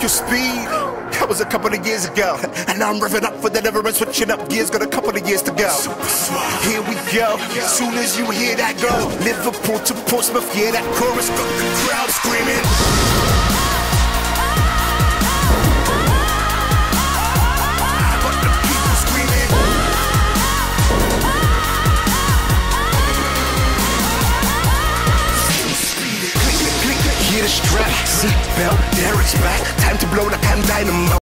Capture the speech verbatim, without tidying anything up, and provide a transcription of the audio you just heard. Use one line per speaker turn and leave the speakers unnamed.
your speed. That was a couple of years ago, and now I'm revving up for the never end, switching up gears, got a couple of years to go. Here we go, soon as you hear that go, Liverpool to Portsmouth, yeah, that chorus got the crowd screaming. Got the people screaming. Click, click, click, click, hear the strap, seatbelt, there it's back, time to blow like I'm dynamo.